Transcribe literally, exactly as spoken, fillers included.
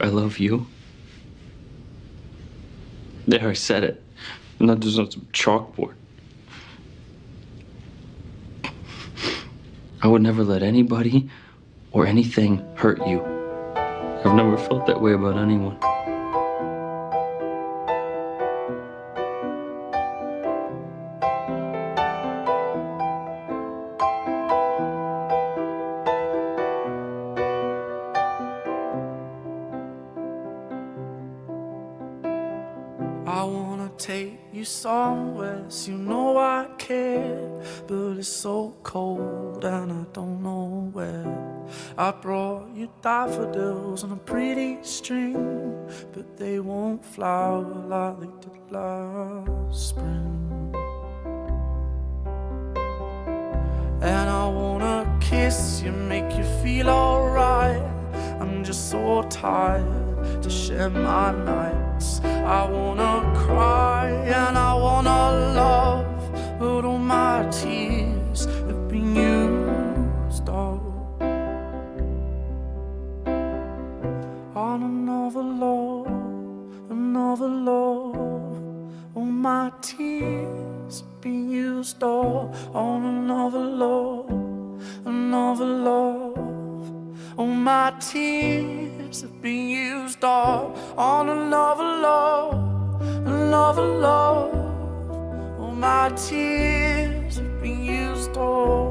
I love you. There, I said it. Not just on some chalkboard. I would never let anybody or anything hurt you. I've never felt that way about anyone. I wanna take you somewhere, so you know I care, but it's so cold and I don't know where. I brought you daffodils on a pretty string, but they won't flower like they did last spring. And I wanna kiss you, make you feel alright. I'm just so tired to share my nights. I wanna cry and I wanna love, but all my tears have been used up on another love, another love. All my tears have been used up on another love, another love. All my tears have been used up on another love, another love. All my tears have been used up.